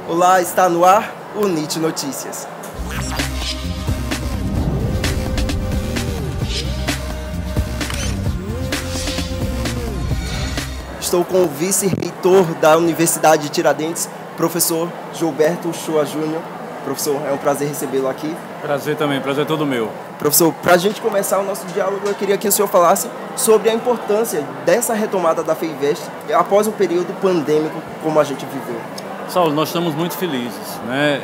Olá, está no ar o NIT Notícias. Estou com o vice-reitor da Universidade de Tiradentes, professor Gilberto Uchoa Júnior. Professor, é um prazer recebê-lo aqui. Prazer também, prazer todo meu. Professor, para a gente começar o nosso diálogo, eu queria que o senhor falasse sobre a importância dessa retomada da FEIVEST após o período pandêmico como a gente viveu. Saulo, nós estamos muito felizes, né?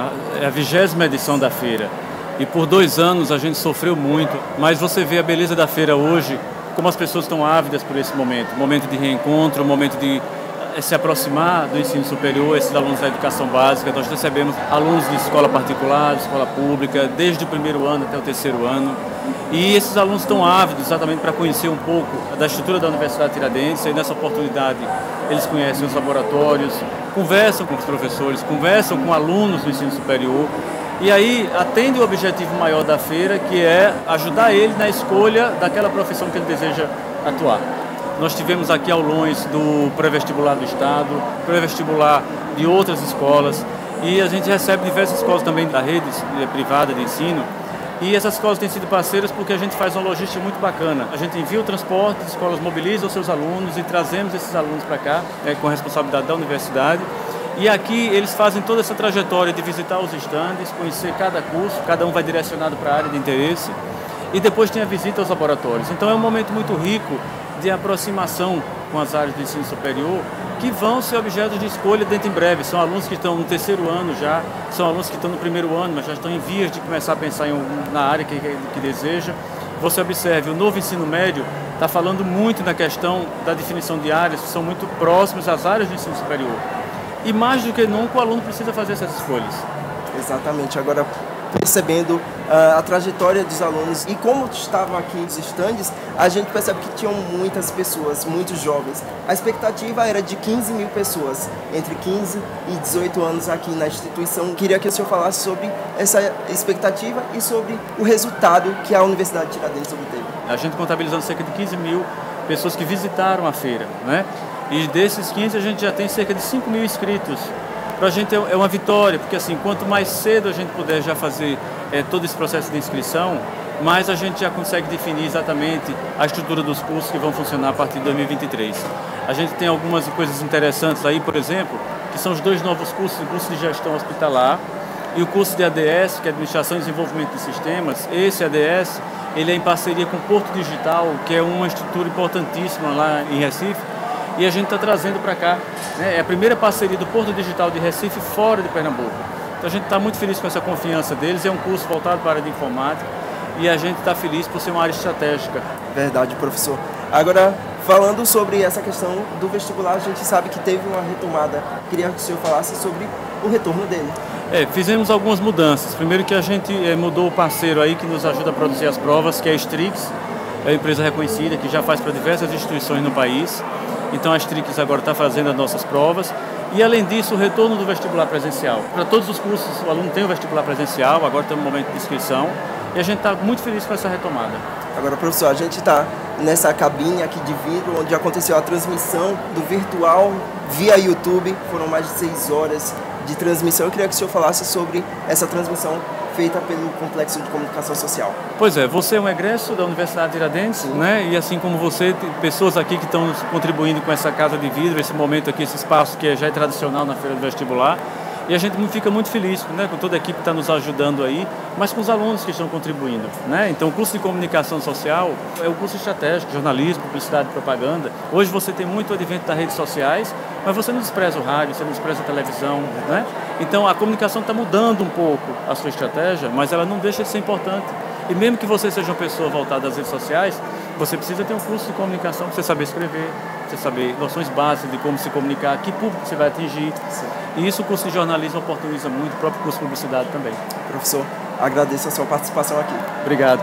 É a 20ª edição da feira e por 2 anos a gente sofreu muito, mas você vê a beleza da feira hoje, como as pessoas estão ávidas por esse momento de reencontro, momento de se aproximar do ensino superior, esses alunos da educação básica. Nós recebemos alunos de escola particular, de escola pública, desde o 1º ano até o 3º ano. E esses alunos estão ávidos exatamente para conhecer um pouco da estrutura da Universidade Tiradentes. E nessa oportunidade eles conhecem os laboratórios, conversam com os professores, conversam com alunos do ensino superior. E aí atende o objetivo maior da feira, que é ajudar ele na escolha daquela profissão que ele deseja atuar. Nós tivemos aqui aulões do pré-vestibular do Estado, pré-vestibular de outras escolas, e a gente recebe diversas escolas também da rede privada de ensino, e essas escolas têm sido parceiras porque a gente faz uma logística muito bacana. A gente envia o transporte, as escolas mobilizam os seus alunos e trazemos esses alunos para cá, com a responsabilidade da universidade. E aqui eles fazem toda essa trajetória de visitar os estandes, conhecer cada curso, cada um vai direcionado para a área de interesse, e depois tem a visita aos laboratórios. Então é um momento muito rico de aproximação com as áreas de ensino superior, que vão ser objeto de escolha dentro em breve. São alunos que estão no 3º ano já, são alunos que estão no 1º ano, mas já estão em vias de começar a pensar na área que deseja. Você observe, o novo ensino médio está falando muito na questão da definição de áreas que são muito próximas às áreas de ensino superior. E mais do que nunca o aluno precisa fazer essas escolhas. Exatamente. Agora, percebendo a trajetória dos alunos e como estavam aqui os estandes, a gente percebe que tinham muitas pessoas, muitos jovens. A expectativa era de 15 mil pessoas, entre 15 e 18 anos aqui na instituição. Queria que o senhor falasse sobre essa expectativa e sobre o resultado que a Universidade de Tiradentes obteve. A gente contabilizando cerca de 15 mil pessoas que visitaram a feira, né? E desses 15 a gente já tem cerca de 5 mil inscritos. Para a gente é uma vitória, porque assim, quanto mais cedo a gente puder já fazer todo esse processo de inscrição, mais a gente já consegue definir exatamente a estrutura dos cursos que vão funcionar a partir de 2023. A gente tem algumas coisas interessantes aí, por exemplo, que são os 2 novos cursos, o curso de gestão hospitalar e o curso de ADS, que é Administração e Desenvolvimento de Sistemas. Esse ADS, ele é em parceria com o Porto Digital, que é uma estrutura importantíssima lá em Recife, e a gente está trazendo para cá, né? É a primeira parceria do Porto Digital de Recife fora de Pernambuco. Então a gente está muito feliz com essa confiança deles. É um curso voltado para a área de informática e a gente está feliz por ser uma área estratégica. Verdade, professor. Agora, falando sobre essa questão do vestibular, a gente sabe que teve uma retomada. Queria que o senhor falasse sobre o retorno dele. Fizemos algumas mudanças. Primeiro que a gente mudou o parceiro aí que nos ajuda a produzir as provas, que é a Strix, é uma empresa reconhecida que já faz para diversas instituições no país. Então a Strix agora está fazendo as nossas provas. E além disso, o retorno do vestibular presencial. Para todos os cursos, o aluno tem o vestibular presencial, agora estamos no momento de inscrição. E a gente está muito feliz com essa retomada. Agora, professor, a gente está nessa cabine aqui de vidro, onde aconteceu a transmissão do virtual via YouTube. Foram mais de 6 horas de transmissão. Eu queria que o senhor falasse sobre essa transmissão feita pelo Complexo de Comunicação Social. Pois é, você é um egresso da Universidade de Tiradentes, né? E assim como você, tem pessoas aqui que estão contribuindo com essa casa de vidro, esse momento aqui, esse espaço que já é tradicional na feira do vestibular. E a gente fica muito feliz, né, com toda a equipe que está nos ajudando aí, mas com os alunos que estão contribuindo, né? Então o curso de Comunicação Social é o curso estratégico, jornalismo, publicidade e propaganda. Hoje você tem muito advento das redes sociais, mas você não despreza o rádio, você não despreza a televisão, né? Então a comunicação está mudando um pouco a sua estratégia, mas ela não deixa de ser importante. E mesmo que você seja uma pessoa voltada às redes sociais, você precisa ter um curso de comunicação para você saber escrever, você saber noções básicas de como se comunicar, que público você vai atingir. Sim. E isso o curso de jornalismo oportuniza muito, o próprio curso de publicidade também. Professor, agradeço a sua participação aqui. Obrigado.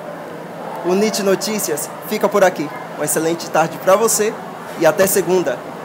O NIT Notícias fica por aqui. Uma excelente tarde para você e até segunda.